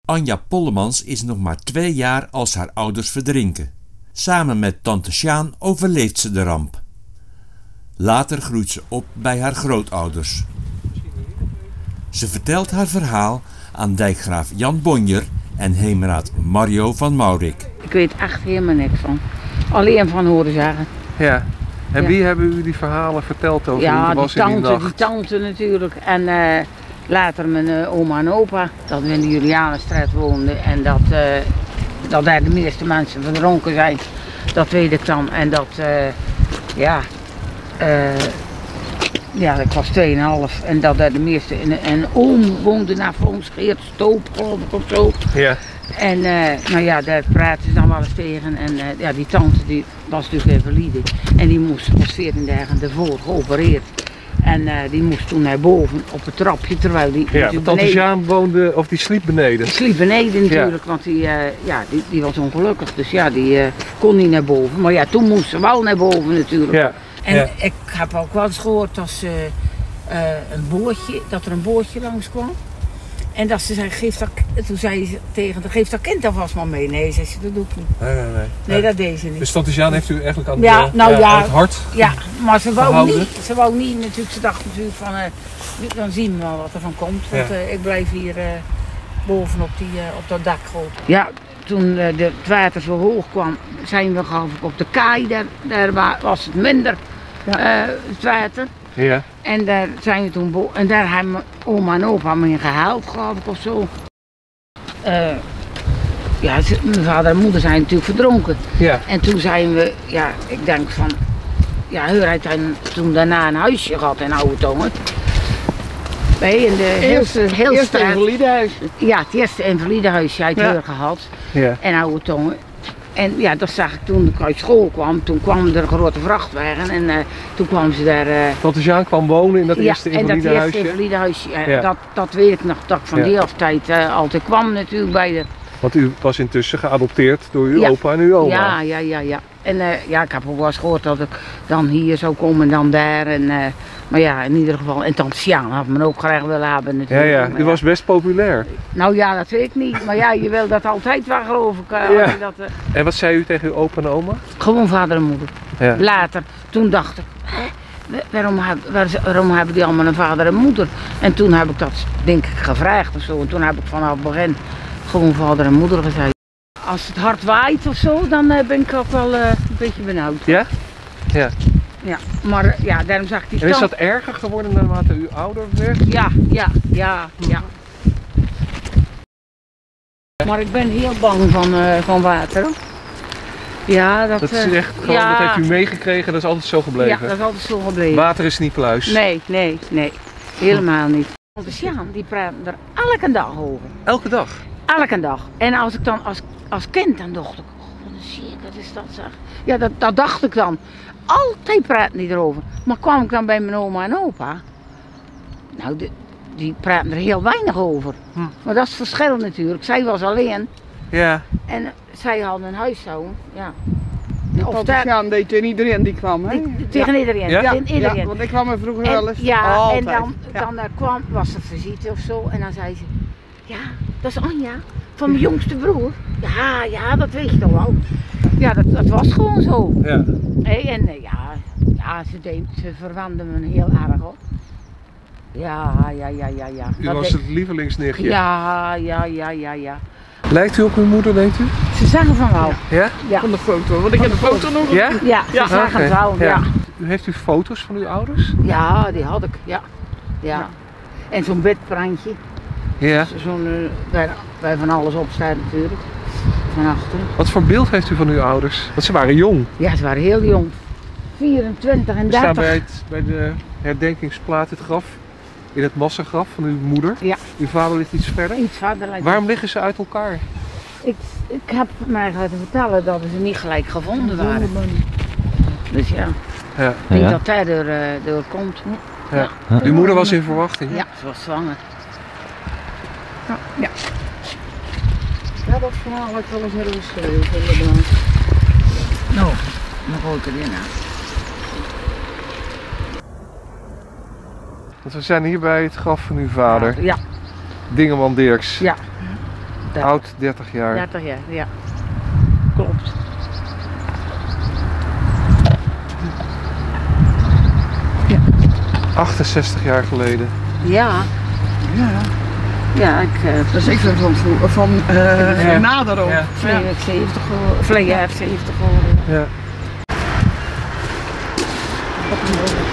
Anja Pollemans is nog maar 2 jaar als haar ouders verdrinken. Samen met tante Sjaan overleeft ze de ramp. Later groeit ze op bij haar grootouders. Ze vertelt haar verhaal aan dijkgraaf Jan Bonjer en heemraad Mario van Maurik. Ik weet echt helemaal niks van. Alleen van horen zeggen. Ja. En wie hebben u die verhalen verteld over ja, die tante natuurlijk. En later mijn oma en opa, dat we in de Julianenstraat woonden. En dat daar de meeste mensen verdronken zijn. Dat weet ik dan. En dat, ik was 2,5 en dat daar de meeste... En oom woonde naar ons, Geert Stoop, geloof ik, of zo. Ja. En daar praten ze dan wel eens tegen. En die tante die was natuurlijk invalide. En die was 14 dagen ervoor geopereerd. En die moest toen naar boven op het trapje, terwijl die... Ja, tante Sjaan woonde, of die sliep beneden. Die sliep beneden natuurlijk, want die was ongelukkig. Dus ja, die kon niet naar boven. Maar ja, toen moest ze wel naar boven natuurlijk. Ja. En ik heb ook wel eens gehoord dat er een bootje langskwam. En dat ze zei, toen zei ze tegen haar, geef dat kind alvast maar mee. Nee, zei ze, dat doe ik niet. Nee, dat deed ze niet. Dus tante Sjaan heeft u eigenlijk aan, aan het hart Ja, maar ze wou niet natuurlijk. Ze dacht natuurlijk van, dan zien we wel wat er van komt. Want ik blijf hier boven op dat dak gewoon. Ja, toen het water zo hoog kwam, zijn we geloof ik op de kaai. Daar was het minder, het water. Ja. En daar zijn we toen en daar hebben oma en opa me in gehaald, geloof ik, of zo. Mijn vader en moeder zijn natuurlijk verdronken. Ja. En toen zijn we, ik denk van, Heur heeft toen daarna een huisje gehad in Oude Tongen. In de eerste invalidehuis. Ja, het eerste invalidehuisje heeft Heur gehad, in Oude Tongen. En ja, dat zag ik toen ik uit school kwam. Toen kwam er een grote vrachtwagen en toen kwam ze daar... Tante Sjaan kwam wonen in dat eerste invalidehuisje? Ja, in dat eerste invalidehuisje. Dat weet ik nog, dat ik van die tijd altijd kwam natuurlijk bij de... Want u was intussen geadopteerd door uw opa en uw oma? Ja. En ik heb ook wel eens gehoord dat ik dan hier zou komen en dan daar. Maar ja, in ieder geval, en tante Sjaan had me ook graag willen hebben natuurlijk. Ja, u was best populair. Nou ja, dat weet ik niet. Maar ja, je wil dat altijd wel, geloof ik. En wat zei u tegen uw opa en oma? Gewoon vader en moeder. Ja. Later, toen dacht ik, waarom hebben die allemaal een vader en moeder? En toen heb ik dat, denk ik, gevraagd of zo. En toen heb ik vanaf het begin gewoon vader en moeder gezegd. Als het hard waait of zo, dan ben ik ook wel een beetje benauwd. Ja? Ja. Ja, maar daarom zag ik die stand. En is dat erger geworden naarmate u ouder werd? Ja. Maar ik ben heel bang van water. Ja, dat is echt gewoon, dat heeft u meegekregen, dat is altijd zo gebleven? Ja, dat is altijd zo gebleven. Water is niet pluis? Nee. Helemaal niet. De Sjaan, die praten er elke dag over. Elke dag? Elke dag. En als ik dan als kind, dan dacht ik, wat een circus is dat zeg. Ja, dat dacht ik dan. Altijd praten die erover. Maar kwam ik dan bij mijn oma en opa, nou, die praten er heel weinig over. Maar dat is het verschil natuurlijk. Zij was alleen. Ja. En zij hadden een huishouden. Ja. Tante Sjaan deed tegen iedereen die kwam, hè? Tegen iedereen. Ja? Ja, want ik kwam er vroeger wel eens. Ja, altijd. En dan was er visite of zo. En dan zei ze, ja, dat is Anja, van mijn jongste broer. Ja, dat weet je toch wel. Ja, dat was gewoon zo. Ja. En ze verwanden me heel erg hoor. Ja. U was het lievelingsnichtje? Ja. Lijkt u op uw moeder, denkt u? Ze zeggen van wel. Ja? Van de foto, want ik heb de foto nog. Ja? Ja, ze zeggen wel, ja. Heeft u foto's van uw ouders? Ja, die had ik, ja. En zo'n bedprantje. Ja. Waar van alles op staat natuurlijk. Van achteren. Wat voor beeld heeft u van uw ouders? Want ze waren jong. Ja, ze waren heel jong. 24 en 30. We staan bij de herdenkingsplaat het graf. In het massagraf van uw moeder. Ja. Uw vader ligt iets verder. Iets verder. Waarom liggen ze uit elkaar? Ik heb mij laten vertellen dat ze niet gelijk gevonden waren. Dus ja. Ik denk dat hij door komt. Ja. Uw moeder was in verwachting? Ja, ze was zwanger. Ja. Ja, dat verhaal had ik wel eens ergens geschreven. Nou, dan gooi ik erin aan. Want we zijn hier bij het graf van uw vader. Ja. Dingeman Dirks. Ja. Oud 30 jaar. 30 jaar, ja. Klopt. Ja. 68 jaar geleden. Ja. Ja. Ja, Dat is even van nader ook. Ja. Verleden heb 70 geworden. Verleden heb 70 geworden. Ja. Op een